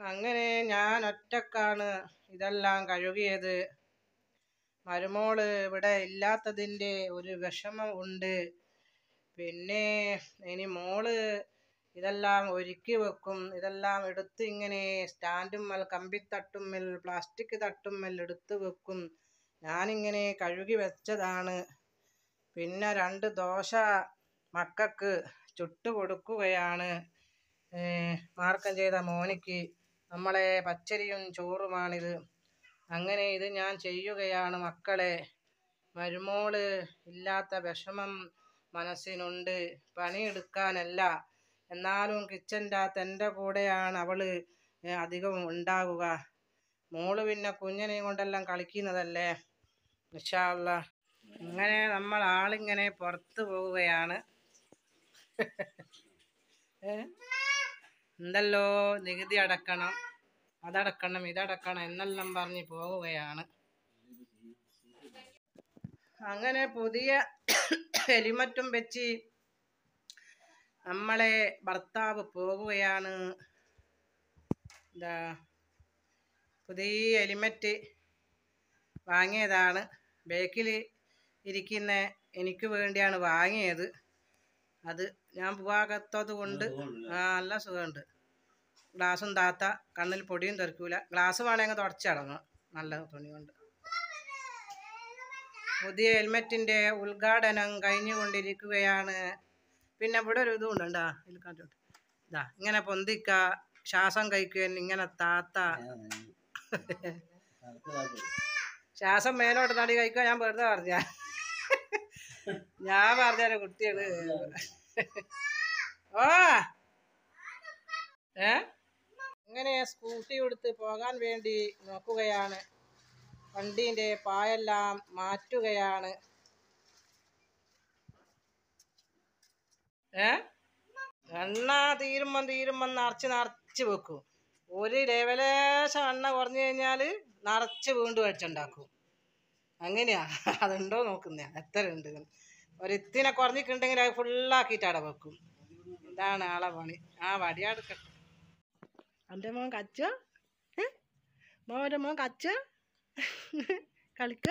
അങ്ങനെ ഞാൻ ഒറ്റക്കാണ് ഇതെല്ലാം കഴുകിയത്. മരുമോള് ഇവിടെ ഇല്ലാത്തതിൻ്റെ ഒരു വിഷമം ഉണ്ട്. പിന്നെ ഇനി മോള് ഇതെല്ലാം ഒരുക്കി വെക്കും. ഇതെല്ലാം എടുത്ത് ഇങ്ങനെ സ്റ്റാൻഡുമ്മൽ, കമ്പിത്തട്ടുമ്മൽ, പ്ലാസ്റ്റിക് തട്ടുമ്മൽ എടുത്ത് വെക്കും. ഞാനിങ്ങനെ കഴുകി വെച്ചതാണ്. പിന്നെ 2 ദോശ മക്കൾക്ക് ചുട്ടു കൊടുക്കുകയാണ്. മാർക്കം ചെയ്ത മോനിക്ക്. നമ്മളെ പച്ചരിയും ചോറുമാണിത്. അങ്ങനെ ഇത് ഞാൻ ചെയ്യുകയാണ് മക്കളെ. മരുമോള് ഇല്ലാത്ത വിഷമം മനസ്സിനുണ്ട്. പണിയെടുക്കാനല്ല, എന്നാലും കിച്ചൻ്റെ അകത്ത് എൻ്റെ കൂടെയാണ് അവള് അധികവും ഉണ്ടാകുക. മോള് പിന്നെ കുഞ്ഞിനെയും കൊണ്ടെല്ലാം കളിക്കുന്നതല്ലേ. ഇൻഷാ അല്ലാഹ്. അങ്ങനെ നമ്മൾ ആളിങ്ങനെ പുറത്ത് പോവുകയാണ്. എന്തല്ലോ നികുതി അടക്കണം, അതടക്കണം, ഇതടക്കണം എന്നെല്ലാം പറഞ്ഞ് പോവുകയാണ്. അങ്ങനെ പുതിയ ഹെൽമറ്റും വെച്ച് നമ്മളെ ഭർത്താവ് പോവുകയാണ്. പുതിയ ഹെൽമറ്റ് വാങ്ങിയതാണ്. ബേക്കിൽ ഇരിക്കുന്ന എനിക്ക് വേണ്ടിയാണ് വാങ്ങിയത്. അത് ഞാൻ പോകാത്തത് കൊണ്ട് നല്ല സുഖമുണ്ട്. ഗ്ലാസും താത്ത, കണ്ണിൽ പൊടിയും തെറിക്കൂല. ഗ്ലാസ് വേണമെങ്കിൽ തുടച്ചിടണം നല്ല തുണി കൊണ്ട്. പുതിയ ഹെൽമെറ്റിൻ്റെ ഉദ്ഘാടനം കഴിഞ്ഞുകൊണ്ടിരിക്കുകയാണ്. പിന്നെ ഇവിടെ ഒരു ഇതും ഉണ്ടോ, ഇതാ ഇങ്ങനെ പൊന്തിക്ക, ശ്വാസം കഴിക്കാൻ ഇങ്ങനെ താത്ത. ശ്വാസം മേലോട്ട് തടി കഴിക്കാൻ ഞാൻ വെറുതെ പറഞ്ഞ കുട്ടികള്. ഇങ്ങനെ സ്കൂട്ടി എടുത്ത് പോകാൻ വേണ്ടി നോക്കുകയാണ്. വണ്ടീൻ്റെ പായെല്ലാം മാറ്റുകയാണ്. എണ്ണ തീരുമ്പം നിറച്ച് വെക്കും. ഒരു ലേശം എണ്ണ കുറഞ്ഞു കഴിഞ്ഞാൽ നിറച്ച് വീണ്ടും അടിച്ചുണ്ടാക്കും. അങ്ങനെയാ. അതുണ്ടോ നോക്കുന്നേ എത്ര ഉണ്ട്. ഒരിത്തിനെ കുറഞ്ഞിട്ടുണ്ടെങ്കിൽ അത് ഫുള്ളാക്കിയിട്ട് അവിടെ വെക്കും. ഇതാണ് ആളെ പണി. വടിയാടുക്കട്ടെ. എൻ്റെ മോൻ കച്ച, മോൻ കച്ച കളിക്ക.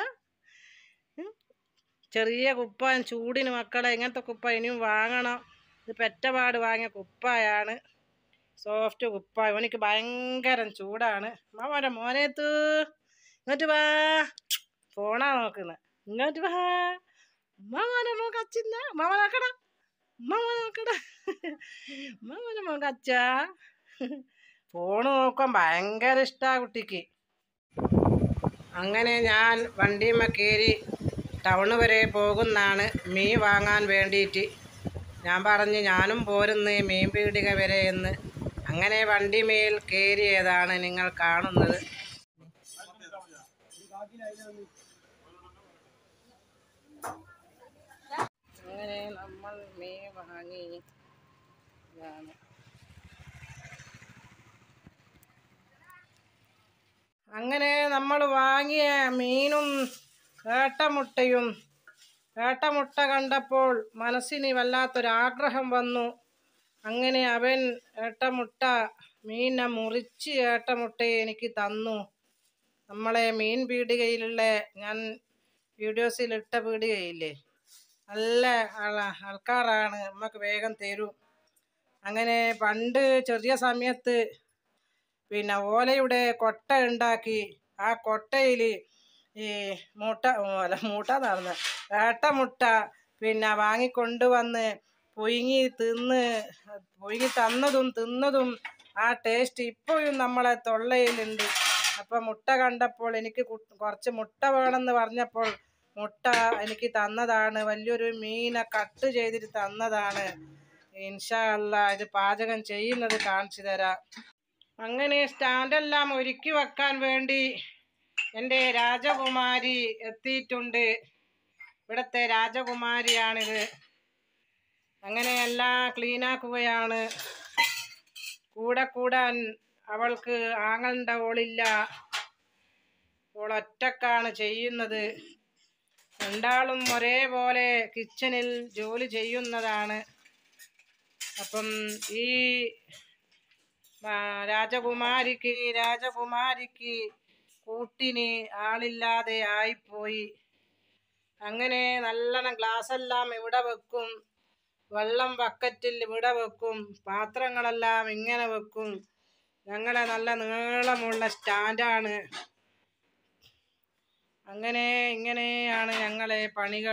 ചെറിയ കുപ്പായം ചൂടിന് മക്കളെ. ഇങ്ങനത്തെ കുപ്പായം ഇനിയും വാങ്ങണം. ഇത് പെറ്റപാട് വാങ്ങിയ കുപ്പായാണ്. സോഫ്റ്റ് കുപ്പായം. എനിക്ക് ഭയങ്കര ചൂടാണ്. മോനേത്ത് ഇങ്ങോട്ട് വാ. ഫോണാ നോക്കുന്നത്. ഇങ്ങോട്ട് വാ. മോൻ കച്ചിന്ന മാമ നോക്കട, മോൻ കച്ച. ഫോണ് നോക്കാൻ ഭയങ്കര ഇഷ്ടാ കുട്ടിക്ക്. അങ്ങനെ ഞാൻ വണ്ടിമ്മ കയറി ടൗണ് വരെ പോകുന്നാണ് മീൻ വാങ്ങാൻ വേണ്ടിയിട്ട്. ഞാൻ പറഞ്ഞ് ഞാനും പോരുന്ന് മീൻ പീടിക വരെ എന്ന്. അങ്ങനെ വണ്ടിമേൽ കയറിയതാണ് നിങ്ങൾ കാണുന്നത്. അങ്ങനെ നമ്മൾ മീൻ വാങ്ങി. അങ്ങനെ നമ്മൾ വാങ്ങിയ മീനും ഏട്ടമുട്ട കണ്ടപ്പോൾ മനസ്സിന് വല്ലാത്തൊരാഗ്രഹം വന്നു. അങ്ങനെ അവൻ മീനെ മുറിച്ച് ഏട്ടമുട്ടയെ എനിക്ക് തന്നു. നമ്മളെ മീൻ പീടികയിലുള്ള, ഞാൻ വീഡിയോസിൽ ഇട്ട പീടികയില്ലേ, നല്ല ആൾക്കാരാണ്, നമുക്ക് വേഗം തരും. അങ്ങനെ പണ്ട് ചെറിയ സമയത്ത് പിന്നെ ഓലയുടെ കൊട്ട ഉണ്ടാക്കി ആ കൊട്ടയിൽ ഈ ഏട്ടമുട്ട പിന്നെ വാങ്ങിക്കൊണ്ടുവന്ന് പൊയ്ങ്ങി തിന്നതും ആ ടേസ്റ്റ് ഇപ്പോഴും നമ്മളെ തൊള്ളയിലുണ്ട്. അപ്പം മുട്ട കണ്ടപ്പോൾ എനിക്ക് കുറച്ച് മുട്ട വേണമെന്ന് പറഞ്ഞപ്പോൾ മുട്ട എനിക്ക് തന്നതാണ്. വലിയൊരു മീനെ കട്ട് ചെയ്തിട്ട് തന്നതാണ്. ഇൻഷാ അല്ലാഹ് ഇത് പാചകം ചെയ്യുന്നത് കാണിച്ചു തരാം. അങ്ങനെ സ്റ്റാൻഡെല്ലാം ഒരുക്കി വെക്കാൻ വേണ്ടി എൻ്റെ രാജകുമാരി എത്തിയിട്ടുണ്ട്. ഇവിടുത്തെ രാജകുമാരിയാണിത്. അങ്ങനെ എല്ലാം ക്ലീനാക്കുകയാണ്. കൂടാൻ അവൾക്ക് ആങ്ങളുടെ ഓളില്ല. ഒറ്റക്കാണ് ചെയ്യുന്നത്. രണ്ടാളും ഒരേപോലെ കിച്ചണിൽ ജോലി ചെയ്യുന്നതാണ്. അപ്പം ഈ രാജകുമാരിക്ക് കൂട്ടിന് ആളില്ലാതെ ആയിപ്പോയി. അങ്ങനെ നല്ലോണം ഗ്ലാസ്സെല്ലാം ഇവിടെ വെക്കും, വെള്ളം ബക്കറ്റിൽ ഇവിടെ വെക്കും, പാത്രങ്ങളെല്ലാം ഇങ്ങനെ വെക്കും. ഞങ്ങളെ നല്ല നീളമുള്ള സ്റ്റാൻഡാണ്. അങ്ങനെ ഇങ്ങനെയാണ് ഞങ്ങളെ പണികൾ.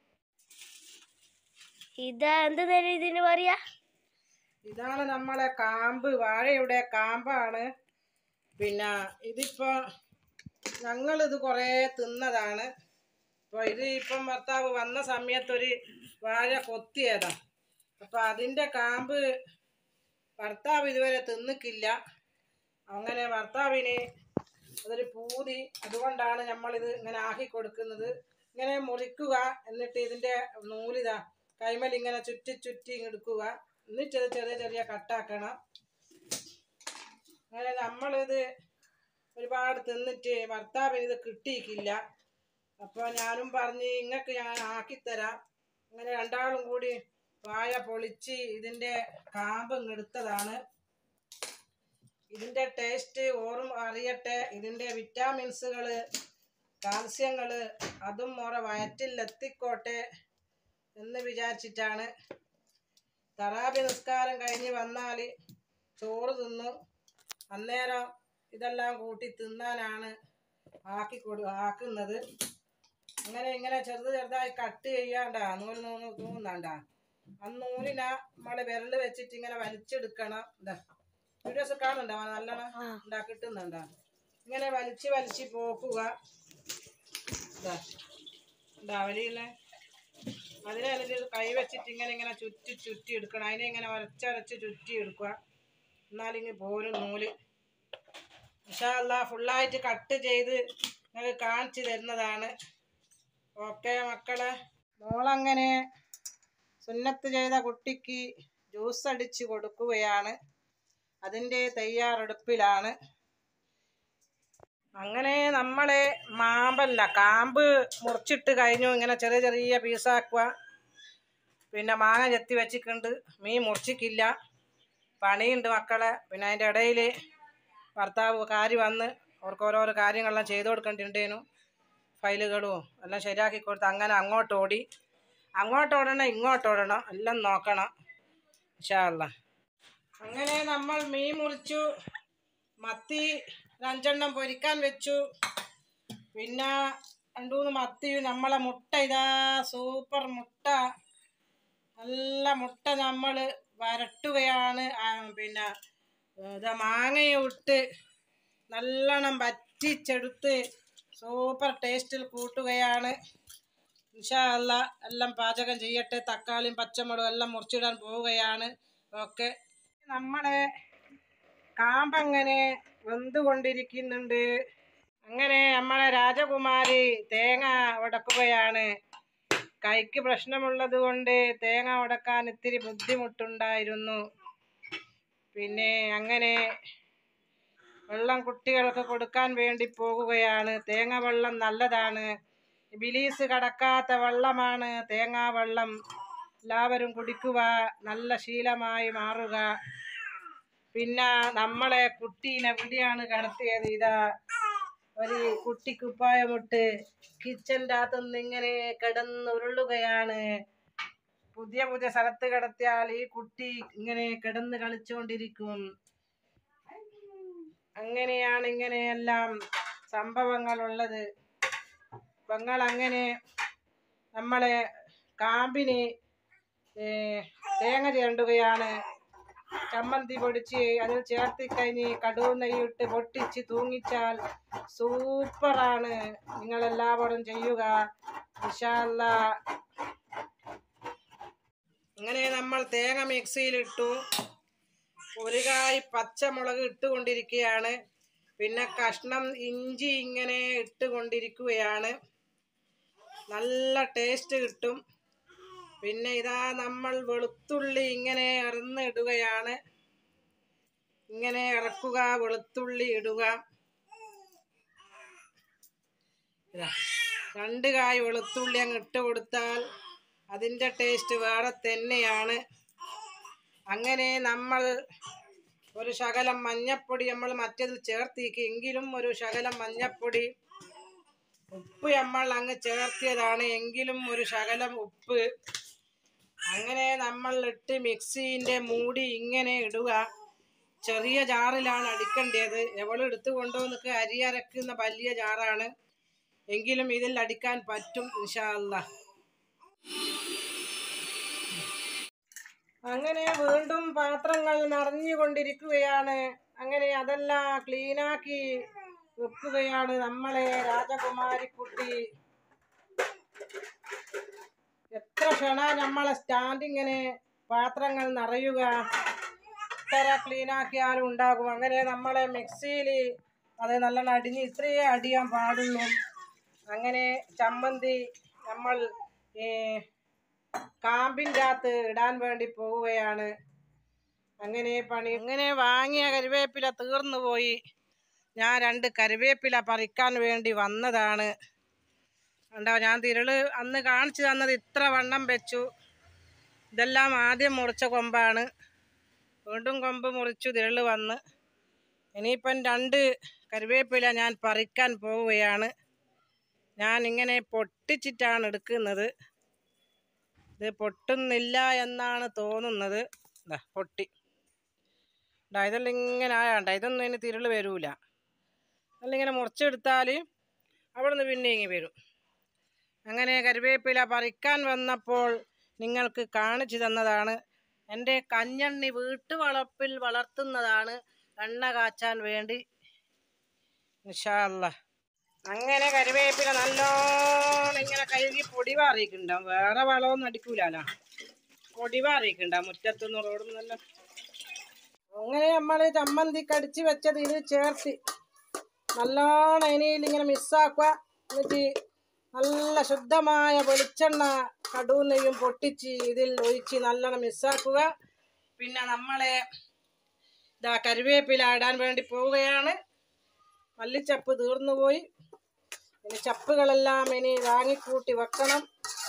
ഇതിന് പറയാ, ഇതാണ് നമ്മളെ കാമ്പ്, വാഴയുടെ കാമ്പാണ്. പിന്നെ ഇതിപ്പോ ഞങ്ങളിത് കുറേ തിന്നതാണ്. അപ്പോൾ ഇത് ഇപ്പം ഭർത്താവ് വന്ന സമയത്തൊരു വാഴ കൊത്തിയതാ. അപ്പം അതിൻ്റെ കാമ്പ് ഭർത്താവ് ഇതുവരെ തിന്നിക്കില്ല. അങ്ങനെ ഭർത്താവിന് അതൊരു പൂതി, അതുകൊണ്ടാണ് നമ്മളിത് ഇങ്ങനെ ആക്കി കൊടുക്കുന്നത്. ഇങ്ങനെ മുറിക്കുക, എന്നിട്ട് ഇതിൻ്റെ നൂലിതാ കൈമൽ ഇങ്ങനെ ചുറ്റി എടുക്കുക, എന്നിട്ട് ചെറിയ ചെറിയ കട്ടാക്കണം. അങ്ങനെ നമ്മളിത് ഒരുപാട് തിന്നിട്ട് ഭർത്താവിന് ഇത് കിട്ടിയിട്ടില്ല. അപ്പോൾ ഞാനും പറഞ്ഞ് ഇങ്ങക്ക് ഞാൻ ആക്കിത്തരാം. അങ്ങനെ രണ്ടാളും കൂടി വാഴ പൊളിച്ച് ഇതിൻ്റെ കാമ്പ് എടുത്തതാണ്. ഇതിൻ്റെ ടേസ്റ്റ് ഓറും അറിയട്ടെ, ഇതിൻ്റെ വിറ്റാമിൻസുകൾ, കാൽസ്യങ്ങൾ അതും ഓരോ വയറ്റിൽ എത്തിക്കോട്ടെ എന്ന് വിചാരിച്ചിട്ടാണ്. തറാബി നിസ്കാരം കഴിഞ്ഞ് വന്നാൽ ചോറ് അന്നേരം ഇതെല്ലാം കൂട്ടി തിന്നാനാണ് ആക്കുന്നത്. ഇങ്ങനെ ചെറുതായി കട്ട് ചെയ്യാണ്ട, നൂല് തൂന്നണ്ട. നൂലിന നമ്മള് വിരൽ വെച്ചിട്ട് ഇങ്ങനെ വലിച്ചെടുക്കണം. ഇതാ വീഡിയോസ് കാണുന്നുണ്ടോ? നല്ലോണം കിട്ടുന്നുണ്ടോ? ഇങ്ങനെ വലിച്ച് പോക്കുക. വലിയ അതിനെ കൈ വെച്ചിട്ട് ഇങ്ങനെ ചുറ്റി എടുക്കണം. അതിനെ ഇങ്ങനെ വരച്ച് ചുറ്റി എടുക്കുക, എന്നാലിങ്ങ് പോരും നൂല്. ഇൻഷാ അല്ലാ ഫുള്ളായിട്ട് കട്ട് ചെയ്ത് ഞങ്ങൾക്ക് കാണിച്ചു തരുന്നതാണ്. ഓക്കെ മക്കളെ, മോളങ്ങനെ സുന്നത്ത് ചെയ്ത കുട്ടിക്ക് ജ്യൂസ് അടിച്ച് കൊടുക്കുകയാണ്. അതിൻ്റെ തയ്യാറെടുപ്പിലാണ്. അങ്ങനെ നമ്മളെ കാമ്പ് മുറിച്ചിട്ട് കഴിഞ്ഞു. ഇങ്ങനെ ചെറിയ പീസാക്കുക. പിന്നെ മാങ്ങ ചെത്തി വെച്ചിട്ടുണ്ട്, മീൻ മുറിച്ചിക്കില്ല, പണിയുണ്ട് മക്കളെ. പിന്നെ അതിൻ്റെ ഇടയിൽ ഭർത്താവ് വന്ന് അവർക്ക് ഓരോരോ കാര്യങ്ങളെല്ലാം ചെയ്തു കൊടുക്കേണ്ടിണ്ടേനു. ഫയലുകളും എല്ലാം ശരിയാക്കി കൊടുത്ത് അങ്ങനെ അങ്ങോട്ടോടണം ഇങ്ങോട്ടോടണം എല്ലാം നോക്കണം ഇൻഷാ അല്ലാ. അങ്ങനെ നമ്മൾ മീൻ മുറിച്ചു, മത്തി 5 പൊരിക്കാൻ വെച്ചു. പിന്നെ 2-3 മത്തിയും നമ്മളെ മുട്ട, ഇതാ സൂപ്പർ മുട്ട, നല്ല മുട്ട നമ്മൾ വരട്ടുകയാണ്. പിന്നെ ഇതാ മാങ്ങയും ഇട്ട് നല്ലോണം വറ്റിച്ചെടുത്ത് സൂപ്പർ ടേസ്റ്റിൽ കൂട്ടുകയാണ് ഇൻഷാ അല്ലാ. എല്ലാം പാചകം ചെയ്യട്ടെ. തക്കാളിയും പച്ചമുളകും എല്ലാം മുറിച്ചിടാൻ പോവുകയാണ്. ഓക്കെ, നമ്മളെ കാമ്പങ്ങനെ വെന്തുകൊണ്ടിരിക്കുന്നുണ്ട്. അങ്ങനെ നമ്മളെ രാജകുമാരി തേങ്ങ ഉടക്കുകയാണ്. കൈക്ക് പ്രശ്നമുള്ളത് കൊണ്ട് തേങ്ങ ഉടക്കാൻ ഇത്തിരി ബുദ്ധിമുട്ടുണ്ടായിരുന്നു. പിന്നെ അങ്ങനെ വെള്ളം കുട്ടികൾക്ക് കൊടുക്കാൻ വേണ്ടി പോകുകയാണ്. തേങ്ങ വെള്ളം നല്ലതാണ്, ബിലീസ് കടക്കാത്ത വെള്ളമാണ് തേങ്ങാ വെള്ളം. എല്ലാവരും കുടിക്കുക, നല്ല ശീലമായി മാറുക. പിന്നെ നമ്മളെ കുട്ടീനെ എവിടെയാണ് കിടത്തിയത്? ഇതാ ഒരു കുട്ടിക്കുപ്പായമിട്ട് കിച്ചൻ്റെ അകത്തുനിന്ന് ഇങ്ങനെ കിടന്നുരുളുകയാണ്. പുതിയ സ്ഥലത്ത് കിടത്തിയാൽ ഈ കുട്ടി ഇങ്ങനെ കിടന്ന് കളിച്ചുകൊണ്ടിരിക്കും. അങ്ങനെയാണ് ഇങ്ങനെയെല്ലാം സംഭവങ്ങളുള്ളത്. അങ്ങനെ നമ്മളെ കാമ്പിന് തേങ്ങ ചേണ്ടുകയാണ്. ചമ്മന്തി പൊടിച്ച് അതിൽ ചേർത്തിക്കഴിഞ്ഞ് കടുക് നെയ്യിട്ട് പൊട്ടിച്ച് തൂങ്ങിച്ചാൽ സൂപ്പറാണ്. നിങ്ങളെല്ലാവരും ചെയ്യുക ഇൻഷാ അല്ലാ. അങ്ങനെ നമ്മൾ തേങ്ങ മിക്സിയിലിട്ടു. ഒരു കായ് പച്ചമുളക് ഇട്ടുകൊണ്ടിരിക്കുകയാണ്. പിന്നെ കഷ്ണം ഇഞ്ചി ഇങ്ങനെ ഇട്ടുകൊണ്ടിരിക്കുകയാണ്. നല്ല ടേസ്റ്റ് കിട്ടും. പിന്നെ ഇതാ നമ്മൾ വെളുത്തുള്ളി ഇങ്ങനെ ഇടുകയാണ്. ഇങ്ങനെ ഇറക്കുക, വെളുത്തുള്ളി ഇടുക. 2 കായ് വെളുത്തുള്ളി അങ്ങ് ഇട്ട് കൊടുത്താൽ അതിൻ്റെ ടേസ്റ്റ് വേറെ തന്നെയാണ്. അങ്ങനെ നമ്മൾ ഒരു ശകലം മഞ്ഞപ്പൊടി നമ്മൾ മറ്റേതിൽ ചേർത്തിക്ക്, എങ്കിലും ഒരു ശകലം മഞ്ഞപ്പൊടി, ഉപ്പ് നമ്മൾ അങ്ങ് ചേർത്തിയതാണ് എങ്കിലും ഒരു ശകലം ഉപ്പ്. അങ്ങനെ നമ്മൾ ഇട്ട് മിക്സിൻ്റെ മൂടി ഇങ്ങനെ ഇടുക. ചെറിയ ജാറിലാണ് അടിക്കേണ്ടത്. എവളെടുത്ത് കൊണ്ടുവന്നിട്ട് അരി അരക്കുന്ന വലിയ ജാറാണ്, എങ്കിലും ഇതിൽ അടിക്കാൻ പറ്റും ഇൻഷാ അല്ലാഹ്. അങ്ങനെ വീണ്ടും പാത്രങ്ങൾ നിറഞ്ഞുകൊണ്ടിരിക്കുകയാണ്. അങ്ങനെ അതെല്ലാം ക്ലീനാക്കി വെക്കുകയാണ് നമ്മളെ രാജകുമാരിക്കുട്ടി. എത്ര ക്ഷണ നമ്മളെ സ്റ്റാൻഡിങ്ങനെ പാത്രങ്ങൾ നിറയുക, എത്ര ക്ലീനാക്കിയാലും ഉണ്ടാകും. അങ്ങനെ നമ്മളെ മിക്സിയിൽ അത് നല്ലോണം അടിഞ്ഞ് ഇത്രയേ അടിയാൻ പാടുള്ളൂ. അങ്ങനെ ചമ്മന്തി നമ്മൾ കാമ്പിൻ്റെ അകത്ത് ഇടാൻ വേണ്ടി പോവുകയാണ്. അങ്ങനെ വാങ്ങിയ കറിവേപ്പില തീർന്നു പോയി. ഞാൻ 2 കറിവേപ്പില പറിക്കാൻ വേണ്ടി വന്നതാണ്. കണ്ടോ, ഞാൻ തിരള് അന്ന് കാണിച്ചു തന്നത് ഇത്ര വണ്ണം വെച്ചു. ഇതെല്ലാം ആദ്യം മുറിച്ച കൊമ്പാണ്. വീണ്ടും കൊമ്പ് മുറിച്ചു തിരള് വന്ന്. ഇനിയിപ്പം 2 കറിവേപ്പില ഞാൻ പറിക്കാൻ പോവുകയാണ്. ഞാൻ ഇങ്ങനെ പൊട്ടിച്ചിട്ടാണ് എടുക്കുന്നത്. ഇത് പൊട്ടുന്നില്ല എന്നാണ് തോന്നുന്നത്. പൊട്ടി. ഇതെല്ലാം ഇങ്ങനെ ആയാണ്ട, ഇതൊന്നും ഇനി തിരള് വരൂല. അതിങ്ങനെ മുറിച്ചെടുത്താൽ അവിടെ നിന്ന് പിന്നെ ഇങ്ങി വരും. അങ്ങനെ കറിവേപ്പില പറിക്കാൻ വന്നപ്പോൾ നിങ്ങൾക്ക് കാണിച്ചു തന്നതാണ്. എൻ്റെ കഞ്ഞണ്ണി വീട്ടുവളപ്പിൽ വളർത്തുന്നതാണ്, എണ്ണ കാച്ചാൻ വേണ്ടി ഇൻഷാ അല്ലാഹ്. അങ്ങനെ കറിവേപ്പില നല്ലോണം ഇങ്ങനെ കഴുകി പൊടി വാറിയിട്ടുണ്ടാവും. വേറെ വളമൊന്നും അടിക്കൂലല്ലോ, പൊടി വാറിയിട്ടുണ്ടാവും മുറ്റത്തുനിന്ന് റോഡുന്നല്ല. അങ്ങനെ നമ്മൾ ചമ്മന്തി കടിച്ച് വെച്ചത് ഇത് ചേർത്ത് നല്ലോണം ഇനിയിൽ ഇങ്ങനെ മിക്സാക്കുക. എന്നിട്ട് നല്ല ശുദ്ധമായ വെളിച്ചെണ്ണ കടുനെയ്യും പൊട്ടിച്ച് ഇതിൽ ഒഴിച്ച് നല്ലോണം മിക്സാക്കുക. പിന്നെ നമ്മളെ കറിവേപ്പില ഇടാൻ വേണ്ടി പോവുകയാണ്. മല്ലിച്ചപ്പ് തീർന്നു പോയി. ഇനി ചപ്പുകളെല്ലാം ഇനി വാങ്ങിക്കൂട്ടി വെക്കണം.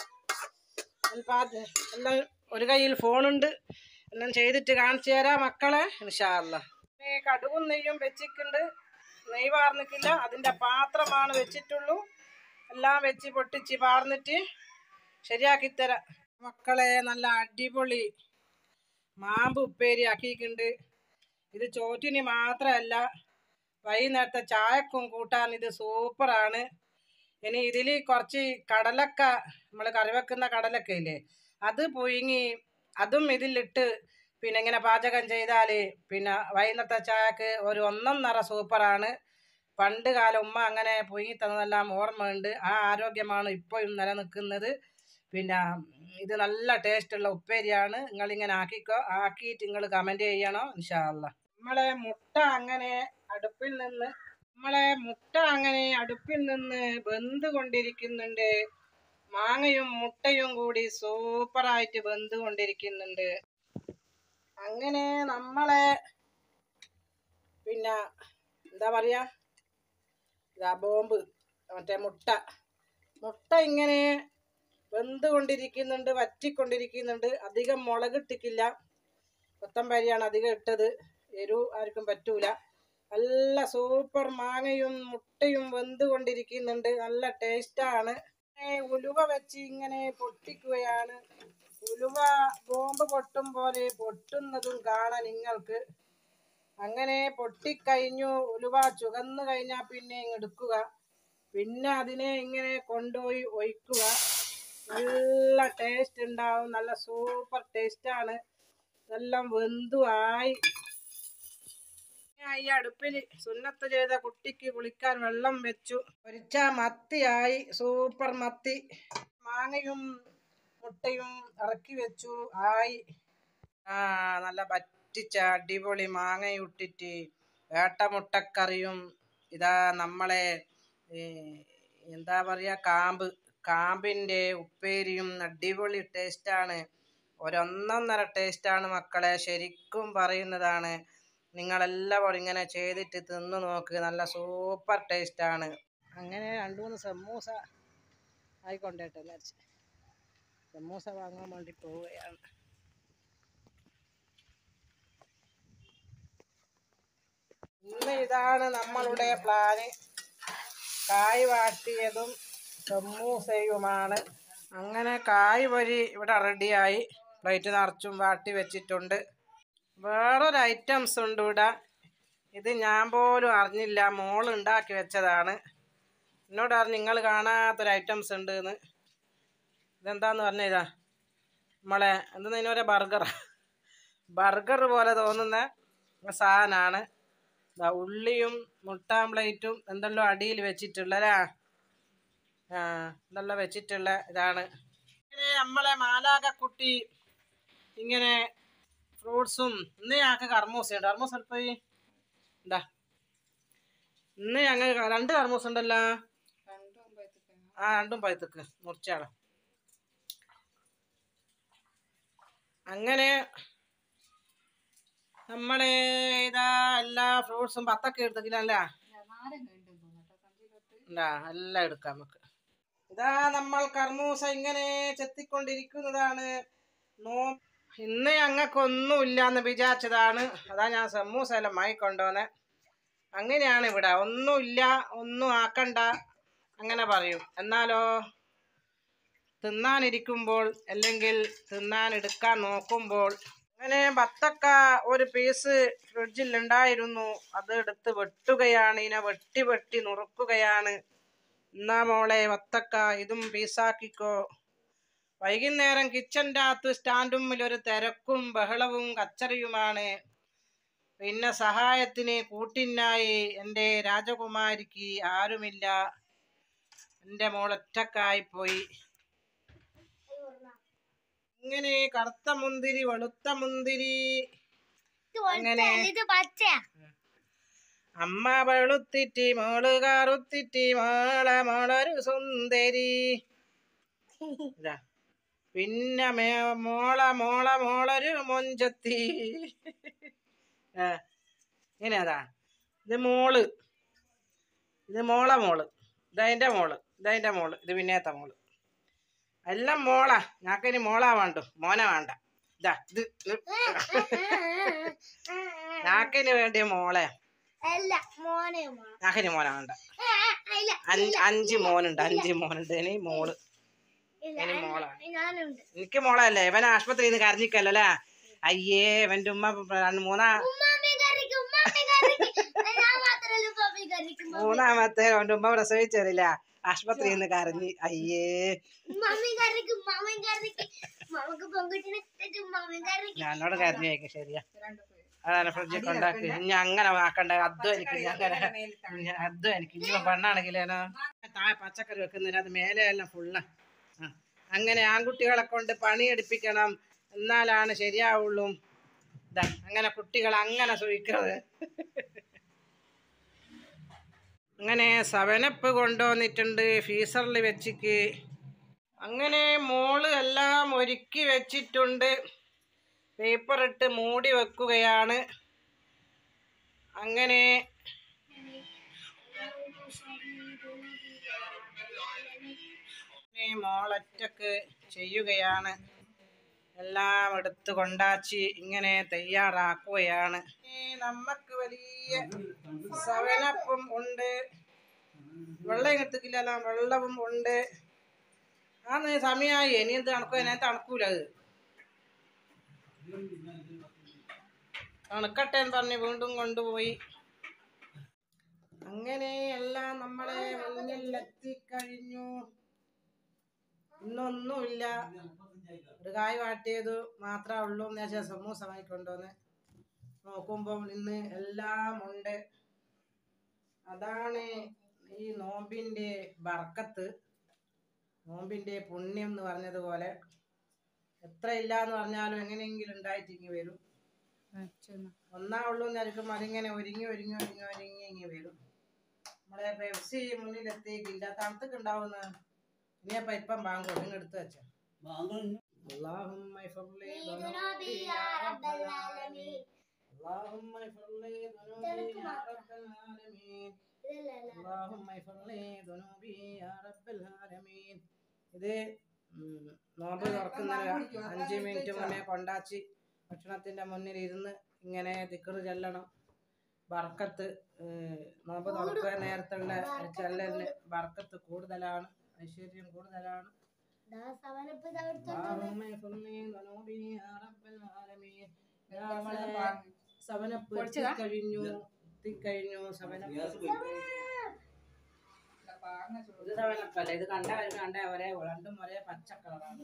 എല്ലാം ഒരു കയ്യിൽ ഫോണുണ്ട്, എല്ലാം ചെയ്തിട്ട് കാണിച്ചു തരാം മക്കളെ ഇൻഷാ അല്ലാഹ്. കടുകും നെയ്യും വെച്ചിട്ടുണ്ട്, നെയ്യ് വാർന്നിട്ടില്ല. അതിൻ്റെ പാത്രമാണ് വെച്ചിട്ടുള്ളൂ. എല്ലാം വെച്ച് പൊട്ടിച്ച് പാർന്നിട്ട് ശരിയാക്കി തരാം മക്കളെ. നല്ല അടിപൊളി മാമ്പ് ഉപ്പേരി ആക്കിയിട്ടുണ്ട്. ഇത് ചോറ്റിന് മാത്രമല്ല, വൈകുന്നേരത്തെ ചായക്കും കൂട്ടാൻ ഇത് സൂപ്പറാണ്. ഇനി ഇതിൽ കുറച്ച് കടലക്ക, നമ്മൾ കറി വെക്കുന്ന കടലക്ക ഇല്ലേ, അത് പുഴുങ്ങി അതും ഇതിലിട്ട് പിന്നെ ഇങ്ങനെ പാചകം ചെയ്താൽ പിന്നെ വൈകുന്നേരത്തെ ചായക്ക് ഒരു ഒന്നൊന്നര സൂപ്പറാണ്. പണ്ട് കാലം ഉമ്മ അങ്ങനെ പുഴുങ്ങി തന്നതെല്ലാം ഓർമ്മയുണ്ട്. ആ ആരോഗ്യമാണ് ഇപ്പോഴും നിലനിൽക്കുന്നത്. പിന്നെ ഇത് നല്ല ടേസ്റ്റുള്ള ഉപ്പേരിയാണ്. നിങ്ങളിങ്ങനെ ആക്കിയിട്ട് നിങ്ങൾ കമൻറ്റ് ചെയ്യണം ഇൻഷാ അല്ലാഹ്. നമ്മളെ മുട്ട അങ്ങനെ അടുപ്പിൽ നിന്ന് വെന്ത് കൊണ്ടിരിക്കുന്നുണ്ട്. മാങ്ങയും മുട്ടയും കൂടി സൂപ്പറായിട്ട് വെന്ത് കൊണ്ടിരിക്കുന്നുണ്ട്. അങ്ങനെ നമ്മളെ പിന്നെ എന്താ പറയുക, ബോംബ് മറ്റേ മുട്ട ഇങ്ങനെ വെന്ത് കൊണ്ടിരിക്കുന്നുണ്ട്, വറ്റിക്കൊണ്ടിരിക്കുന്നുണ്ട്. അധികം മുളകിട്ടിക്കില്ല, കൊത്തമ്പരിയാണ് അധികം ഇട്ടത്. എരിവ് ആർക്കും പറ്റൂല. നല്ല സൂപ്പർ മാങ്ങയും മുട്ടയും വെന്ത് കൊണ്ടിരിക്കുന്നുണ്ട്, നല്ല ടേസ്റ്റാണ്. ഉലുവ വെച്ച് ഇങ്ങനെ പൊട്ടിക്കുകയാണ്. ഉലുവ ബോംബ് പൊട്ടും പോലെ പൊട്ടുന്നതും കാണാൻ നിങ്ങൾക്ക്. അങ്ങനെ പൊട്ടിക്കഴിഞ്ഞു. ഉലുവ ചുവന്ന് കഴിഞ്ഞാൽ പിന്നെ എടുക്കുക. പിന്നെ അതിനെ ഇങ്ങനെ കൊണ്ടുപോയി ഒഴിക്കുക. നല്ല ടേസ്റ്റ് ഉണ്ടാവും, നല്ല സൂപ്പർ ടേസ്റ്റാണ്. ഇതെല്ലാം വെന്തു ആയി. ഈ അടുപ്പിൽ സുന്നത്ത് ചെയ്ത കുട്ടിക്ക് കുളിക്കാൻ വെള്ളം വെച്ചു. പൊരിച്ച മത്തിയായി, സൂപ്പർ മത്തി. മാങ്ങയും മുട്ടയും ഇറക്കി വെച്ചു ആയി. നല്ല പറ്റിച്ച അടിപൊളി മാങ്ങയും ഇട്ടിട്ട് വേട്ടമുട്ടക്കറിയും. ഇതാ നമ്മളെ എന്താ പറയുക, കാമ്പിൻ്റെ ഉപ്പേരിയും അടിപൊളി ടേസ്റ്റാണ്. ഒന്നൊന്നര ടേസ്റ്റാണ് മക്കളെ, ശരിക്കും പറയുന്നതാണ്. നിങ്ങളെല്ലാവരും ഇങ്ങനെ ചെയ്തിട്ട് തിന്നു നോക്ക്, നല്ല സൂപ്പർ ടേസ്റ്റാണ്. അങ്ങനെ 2-3 സമൂസ ആയിക്കൊണ്ടേട്ടെ വിചാരിച്ച് സമൂസ വാങ്ങാൻ വേണ്ടി പോവുകയാണ്. ഇന്ന് ഇതാണ് നമ്മളുടെ പ്ലാന്. കായ് വാട്ടിയതും സമൂസയുമാണ്. അങ്ങനെ കായ് പൊരി ഇവിടെ റെഡിയായി. പ്ലേറ്റ് നിറച്ചും വാട്ടി വെച്ചിട്ടുണ്ട്. വേറൊരു ഐറ്റംസ് ഉണ്ട് ഇവിടെ. ഇത് ഞാൻ പോലും അറിഞ്ഞില്ല, മോള് ഉണ്ടാക്കി വെച്ചതാണ്. എന്നോട് പറഞ്ഞു നിങ്ങൾ കാണാത്തൊരു ഐറ്റംസ് ഉണ്ട് എന്ന്. ഇതെന്താന്ന് പറഞ്ഞ ഇതാ നമ്മളെ എന്തെന്ന് പറയാ, ബർഗർ പോലെ തോന്നുന്ന സാധനമാണ്. ഉള്ളിയും മുട്ടാംപ്ലേറ്റും എന്തെല്ലോ അടിയിൽ വെച്ചിട്ടുള്ളല്ലേ. എന്തെല്ലാം വെച്ചിട്ടുള്ള ഇതാണ്. ഇങ്ങനെ നമ്മളെ മാലാകക്കുട്ടി ഇങ്ങനെ ഫ്രൂട്ട്സും. ഇന്ന് ഞങ്ങൾക്ക് കർമ്മൂസയുണ്ട്. കർമ്മൂസ പോയി എന്താ ഇന്ന് ഞങ്ങൾ 2 കർമ്മൂസ ഉണ്ടല്ലോ. രണ്ടും പഴുത്തക്ക് മുറിച്ചാണ്. അങ്ങനെ നമ്മളെ ഇതാ എല്ലാ ഫ്രൂട്ട്സും 10 എടുത്തില്ല. എല്ലാം എടുക്കാം നമുക്ക്. ഇതാ നമ്മൾ കർമ്മൂസ ഇങ്ങനെ ചെത്തിക്കൊണ്ടിരിക്കുന്നതാണ്. ഇന്ന് ഞങ്ങൾക്കൊന്നുമില്ലാന്ന് വിചാരിച്ചതാണ്. അതാ ഞാൻ സമൂസ എല്ലാം വാങ്ങിക്കൊണ്ടോന്നെ. അങ്ങനെയാണ് ഇവിടെ. ഒന്നുമില്ല, ഒന്നും ആക്കണ്ട അങ്ങനെ പറയും. എന്നാലോ തിന്നാനിരിക്കുമ്പോൾ അല്ലെങ്കിൽ തിന്നാനെടുക്കാൻ നോക്കുമ്പോൾ അങ്ങനെ ബത്തക്ക ഒരു പീസ് ഫ്രിഡ്ജിൽ ഉണ്ടായിരുന്നു. അത് എടുത്ത് വെട്ടുകയാണ്. ഇതിനെ വെട്ടി വെട്ടി നുറുക്കുകയാണ്. എന്നാ മോളെ ബത്തക്ക ഇതും പീസാക്കിക്കോ. വൈകുന്നേരം കിച്ചൻ്റെ അകത്ത് സ്റ്റാൻഡും ഒരു തിരക്കും ബഹളവും കച്ചറിയുമാണ്. പിന്നെ സഹായത്തിന് കൂട്ടിനായി എൻ്റെ രാജകുമാരിക്ക് ആരുമില്ല. എൻ്റെ മോൾ ഒറ്റക്കായിപ്പോയി. ഇങ്ങനെ കറുത്ത മുന്തിരി, വെളുത്ത മുന്തിരി, അങ്ങനെ അമ്മ വെളുത്തിറ്റി മോള് കറുത്തിറ്റി മോളൊരു സുന്ദരി. പിന്നെ മോളൊരു മൊഞ്ചത്തി. ഇങ്ങനെ അതാ ഇത് മോള്, ഇത് മോള്, ഇതതിൻ്റെ മോള്, ഇത് പിന്നേത്തെ മോള്. എല്ലാം മോളാ. ഞാക്കിനി മോളാ വേണ്ടു, മോനെ വേണ്ട. ഇതാ ഇത് ഞാക്കിന് വേണ്ടിയ മോളെ. ഞാക്കിന് മോനെ വേണ്ട. 5 മോനുണ്ട്. ഇനി മോള്, ഇനി മോളാണ്. എനിക്ക് മോളല്ലേ. ഇവൻ ആശുപത്രിയിൽ നിന്ന് കരഞ്ഞിക്കല്ലോ. അയ്യേ ഇവന്റെ ഉമ്മ 3-ാമത്തെ അവന്റെ ഉമ്മ പ്രസവിച്ചറില്ല. ആശുപത്രിയിൽ നിന്ന് കരഞ്ഞ്. അയ്യേ ഞാനോട് കരഞ്ഞേക്കും. ശരിയാ, അതാണ് ഫ്രിഡ്ജിൽ കൊണ്ടാക്കി. ഇനി അങ്ങനെ ആക്കണ്ട. എനിക്ക് ഇനി പെണ്ണാണെങ്കിലേനോ താഴെ പച്ചക്കറി വെക്കുന്നില്ല, അത് മേലെ എല്ലാം ഫുള്ളാ. അങ്ങനെ ആൺകുട്ടികളെ കൊണ്ട് പണിയെടുപ്പിക്കണം, എന്നാലാണ് ശരിയാവുള്ളൂ. ഇതാ അങ്ങനെ കുട്ടികൾ അങ്ങനെ സൂക്ഷിക്കരുത്. അങ്ങനെ 7up കൊണ്ടുവന്നിട്ടുണ്ട് ഫ്രീസറിൽ വെച്ചിക്ക്. അങ്ങനെ മോള് എല്ലാം ഒരുക്കി വെച്ചിട്ടുണ്ട്. പേപ്പർ ഇട്ട് മൂടി വെക്കുകയാണ്. അങ്ങനെ മോളൊറ്റക്ക് ചെയ്യുകയാണ്. എല്ലാം എടുത്ത് കൊണ്ടാച്ചി ഇങ്ങനെ തയ്യാറാക്കുകയാണ്. നമുക്ക് വലിയ 7up ഉണ്ട്. വെള്ളം എടുത്തിക്കില്ല, വെള്ളവും ഉണ്ട്. സമയമായി. ഇനി എന്ത് തണുക്കും? അതിനകത്ത് തണുക്കൂല. അത് തണുക്കട്ടെ എന്ന് പറഞ്ഞ് വീണ്ടും കൊണ്ടുപോയി. അങ്ങനെ എല്ലാം നമ്മളെ മുന്നിൽ എത്തിക്കഴിഞ്ഞു. ഇന്നൊന്നുമില്ല, ഒരു കായ് വാട്ടിയത് മാത്രമേ ഉള്ളൂ. എന്നുവെച്ചാൽ സമൂസ വാങ്ങിക്കൊണ്ടുവന്ന് നോക്കുമ്പോൾ ഇന്ന് എല്ലാം ഉണ്ട്. അതാണ് ഈ നോമ്പിൻ്റെ ബർക്കത്ത്, നോമ്പിൻ്റെ പുണ്യം എന്ന് പറഞ്ഞതുപോലെ. എത്ര ഇല്ല എന്ന് പറഞ്ഞാലും എങ്ങനെയെങ്കിലും ഉണ്ടായിട്ടിങ്ങി വരും. ഒന്നാ ഉള്ളൂ എന്നായിരിക്കും അതിങ്ങനെ ഒരുങ്ങി വരും. നമ്മളെ പെപ്സി മുന്നിലെത്തിയിട്ടില്ല, തണുത്തൊക്കെ ഇനിയപ്പ ഇപ്പം ബാങ്കോ എടുത്ത് വെച്ച. ഇത് നോമ്പ് തുറക്കുന്ന 5 മിനിറ്റ് മുന്നേ കൊണ്ടാച്ചി ഭക്ഷണത്തിന്റെ മുന്നിൽ ഇരുന്ന് ഇങ്ങനെ ദിക്റ് ചൊല്ലണം. ബർക്കത്ത് നോമ്പ് തുറക്കാൻ നേരത്തുള്ള ചെല്ലലിന് ബർക്കത്ത് കൂടുതലാണ്, ഐശ്വര്യം കൂടുതലാണ്. സവനപ്പ് എത്തിക്കഴിഞ്ഞു ഇത് സവനപ്പല്ല, ഇത് കണ്ട ഒരേ രണ്ടും ഒരേ പച്ച കളറാണ്.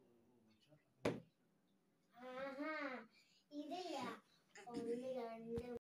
ഇതില്ല 1 2